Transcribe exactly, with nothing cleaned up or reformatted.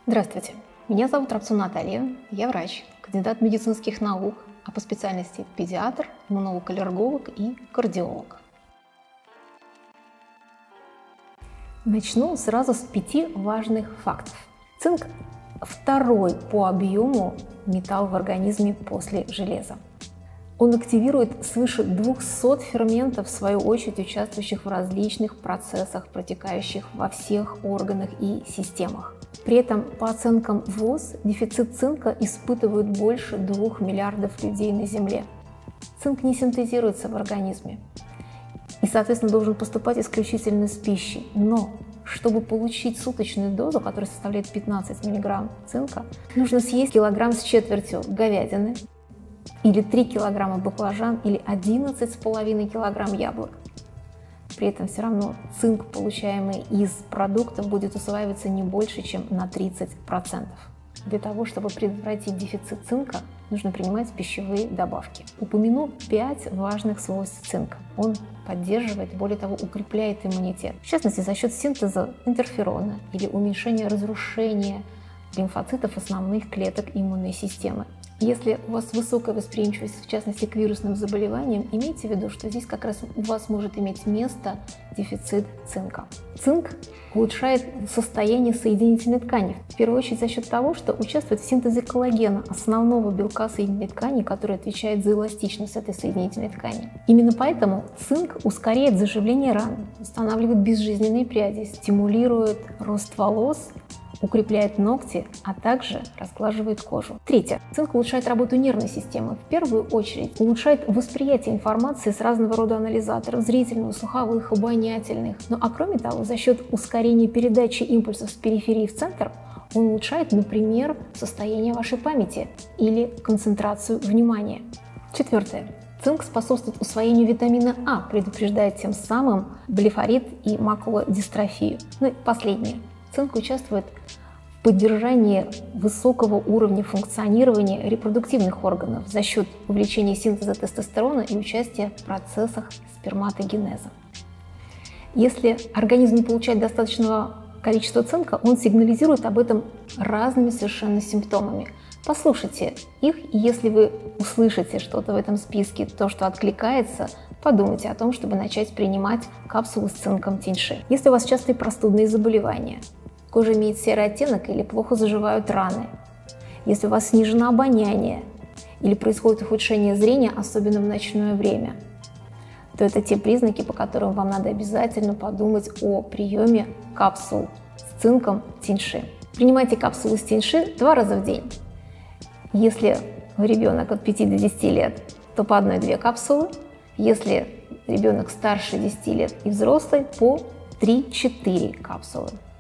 Здравствуйте, меня зовут Рапцун Наталья, я врач, кандидат медицинских наук, а по специальности педиатр, иммунолог-аллерголог и кардиолог. Начну сразу с пяти важных фактов. Цинк – второй по объему металл в организме после железа. Он активирует свыше двухсот ферментов, в свою очередь участвующих в различных процессах, протекающих во всех органах и системах. При этом, по оценкам ВОЗ, дефицит цинка испытывают больше двух миллиардов людей на Земле. Цинк не синтезируется в организме и, соответственно, должен поступать исключительно с пищей. Но чтобы получить суточную дозу, которая составляет пятнадцать миллиграмм цинка, нужно съесть килограмм с четвертью говядины, или три килограмма баклажан, или одиннадцать с половиной килограмм яблок. При этом все равно цинк, получаемый из продукта, будет усваиваться не больше, чем на тридцать процентов. Для того, чтобы предотвратить дефицит цинка, нужно принимать пищевые добавки. Упомяну пять важных свойств цинка. Он поддерживает, более того, укрепляет иммунитет. В частности, за счет синтеза интерферона или уменьшения разрушения лимфоцитов основных клеток иммунной системы. Если у вас высокая восприимчивость, в частности, к вирусным заболеваниям, имейте в виду, что здесь как раз у вас может иметь место дефицит цинка. Цинк улучшает состояние соединительной ткани, в первую очередь за счет того, что участвует в синтезе коллагена, основного белка соединительной ткани, который отвечает за эластичность этой соединительной ткани. Именно поэтому цинк ускоряет заживление ран, восстанавливает безжизненные пряди, стимулирует рост волос, укрепляет ногти, а также разглаживает кожу. Третье. Цинк улучшает работу нервной системы. В первую очередь улучшает восприятие информации с разного рода анализаторов, зрительного, слуховых, обонятельных. Ну а кроме того, за счет ускорения передачи импульсов с периферии в центр, он улучшает, например, состояние вашей памяти или концентрацию внимания. Четвертое. Цинк способствует усвоению витамина А, предупреждает тем самым блефорит и макулодистрофию. Ну и последнее. Цинк участвует в поддержании высокого уровня функционирования репродуктивных органов за счет увеличения синтеза тестостерона и участия в процессах сперматогенеза. Если организм не получает достаточного количества цинка, он сигнализирует об этом разными совершенно симптомами. Послушайте их, и если вы услышите что-то в этом списке, то, что откликается, подумайте о том, чтобы начать принимать капсулы с цинком тиньши. Если у вас частые простудные заболевания, кожа имеет серый оттенок или плохо заживают раны, если у вас снижено обоняние или происходит ухудшение зрения, особенно в ночное время, то это те признаки, по которым вам надо обязательно подумать о приеме капсул с цинком тиньши. Принимайте капсулы с тиньши два раза в день. Если ребенок от пяти до десяти лет, то по одной-две капсулы. Если ребенок старше десяти лет и взрослый, по три-четыре капсулы.